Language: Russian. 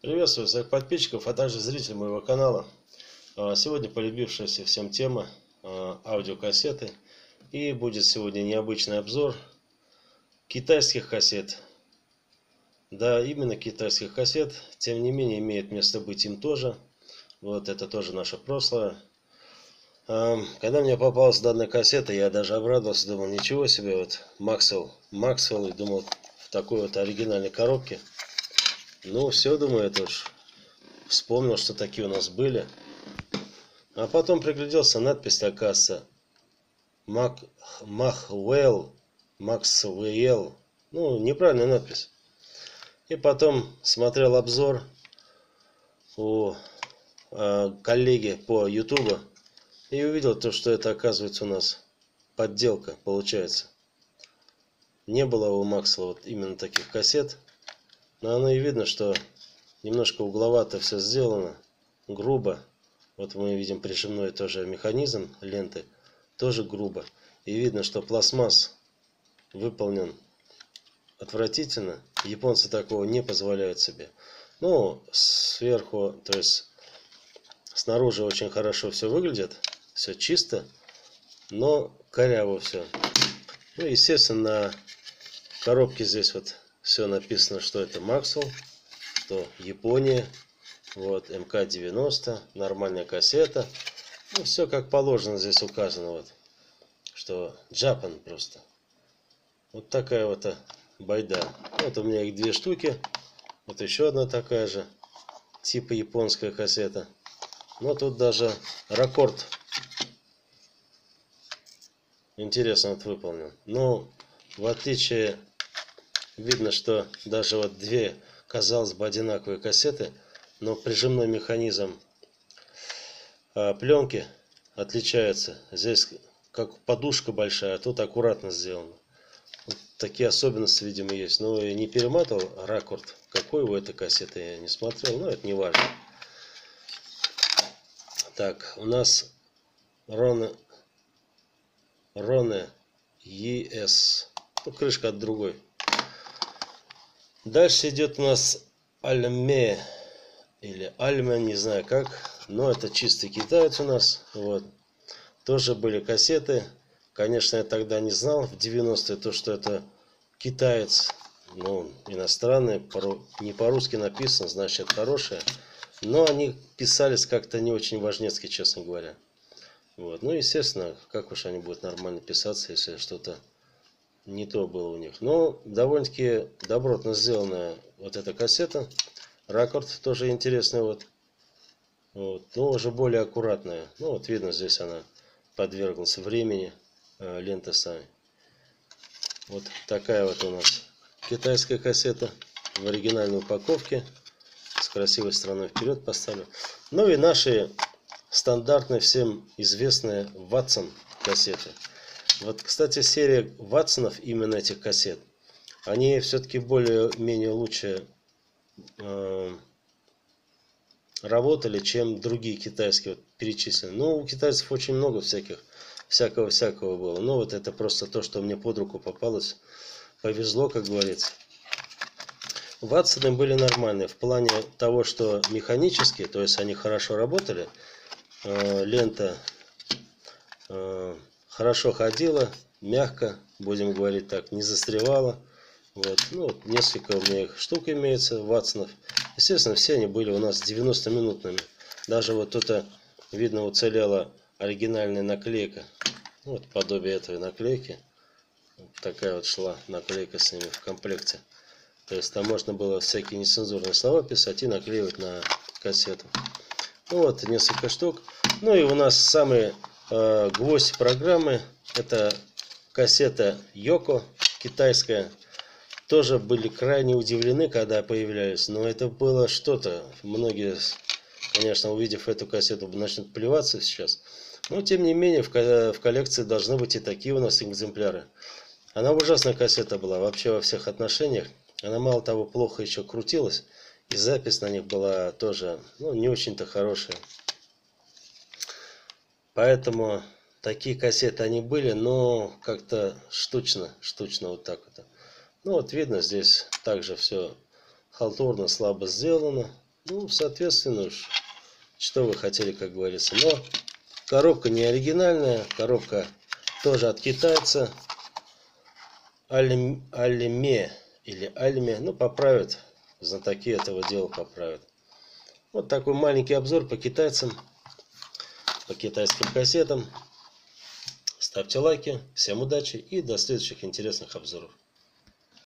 Приветствую всех подписчиков, а также зрителей моего канала. Сегодня полюбившаяся всем тема аудиокассеты. И будет сегодня необычный обзор китайских кассет. Да, именно китайских кассет. Тем не менее, имеет место быть им тоже. Вот это тоже наше прошлое. Когда мне попалась данная кассета, я даже обрадовался, думал, ничего себе, вот Максвелл, и думал, в такой вот оригинальной коробке. Ну, все, думаю, это уж вспомнил, что такие у нас были. А потом пригляделся, надпись, оказывается, Максвелл. Ну, неправильная надпись. И потом смотрел обзор у коллеги по YouTube и увидел то, что это, оказывается, у нас подделка получается. Не было у Максвелла вот именно таких кассет. Но оно и видно, что немножко угловато все сделано, грубо. Вот мы видим прижимной тоже механизм ленты, тоже грубо. И видно, что пластмасс выполнен отвратительно. Японцы такого не позволяют себе. Ну, сверху, то есть снаружи очень хорошо все выглядит, все чисто, но коряво все. Ну, естественно, на коробке здесь вот все написано, что это Maxwell, что Япония, вот МК-90, нормальная кассета. Ну, все как положено здесь указано, вот, что Japan просто. Вот такая вот байда. Вот у меня их две штуки. Вот еще одна такая же, типа японская кассета. Но тут даже рекорд интересно вот выполнен. Но в отличие, видно, что даже вот две, казалось бы, одинаковые кассеты, но прижимной механизм пленки отличается. Здесь как подушка большая, а тут аккуратно сделано. Вот такие особенности, видимо, есть. Но я не перематывал ракурс, какой у этой кассеты, я не смотрел, но это не важно. Так, у нас Rone ES. Ну, крышка от другой. Дальше идет у нас Alme или Альма, не знаю как, но это чистый китаец у нас. Вот. Тоже были кассеты. Конечно, я тогда не знал в 90-е, то, что это китаец, ну, иностранный, не по-русски написано, значит, хорошие. Но они писались как-то не очень важнецки, честно говоря. Вот. Ну, естественно, как уж они будут нормально писаться, если что-то не то было у них. Но довольно-таки добротно сделанная вот эта кассета. Ракорд тоже интересный, вот. Но уже более аккуратная. Ну, вот видно, здесь она подверглась времени, лента сами. Вот такая вот у нас китайская кассета в оригинальной упаковке. С красивой стороной вперед поставлю. Ну и наши стандартные, всем известные Watson кассеты. Вот, кстати, серия Ватсонов, именно этих кассет, они все-таки более-менее лучше работали, чем другие китайские вот, перечисленные. Ну, у китайцев очень много всякого было. Но вот это просто то, что мне под руку попалось. Повезло, как говорится. Ватсоны были нормальные в плане того, что механические, то есть они хорошо работали. Лента хорошо ходила, мягко, будем говорить так, не застревала. Вот. Ну, вот несколько у меня их штук имеется, Ватсонов. Естественно, все они были у нас 90-минутными. Даже вот тут видно уцелела оригинальная наклейка. Вот подобие этой наклейки. Вот такая вот шла наклейка с ними в комплекте. То есть там можно было всякие нецензурные слова писать и наклеивать на кассету. Ну вот несколько штук. Ну и у нас самый гвоздь программы. Это кассета Йоко китайская. Тоже были крайне удивлены, когда появлялись. Но это было что-то. Многие, конечно, увидев эту кассету, начнут плеваться сейчас. Но тем не менее в коллекции должны быть и такие у нас экземпляры. Она ужасная кассета была вообще во всех отношениях. Она мало того плохо еще крутилась. И запись на них была тоже, ну, не очень-то хорошая. Поэтому такие кассеты они были, но как-то штучно вот так вот. Ну вот видно, здесь также все халтурно, слабо сделано. Ну, соответственно уж, что вы хотели, как говорится. Но коробка не оригинальная, коробка тоже от китайца. Алиме или Альме, ну, поправят, знатоки этого дела поправят. Вот такой маленький обзор по китайцам, по китайским кассетам. Ставьте лайки, всем удачи и до следующих интересных обзоров.